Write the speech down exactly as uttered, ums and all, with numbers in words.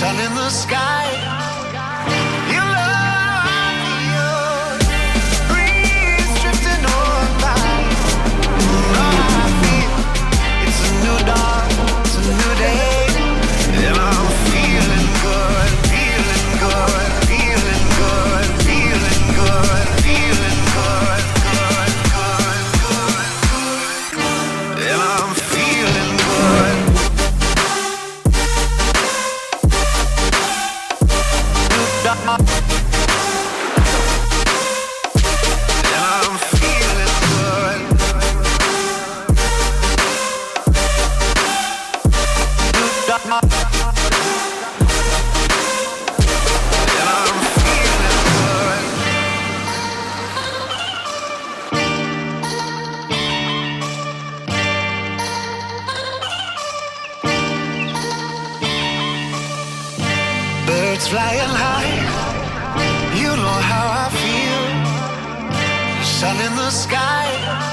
sun in the sky. You love you. Breeze drifting on by. All I feel, it's a new dawn, it's a new day, and I'm feeling good, feeling good, feeling good, feeling good, feeling good, good, good, good, good, and I'm feeling good. Birds flying high, you know how I feel. Sun in the sky.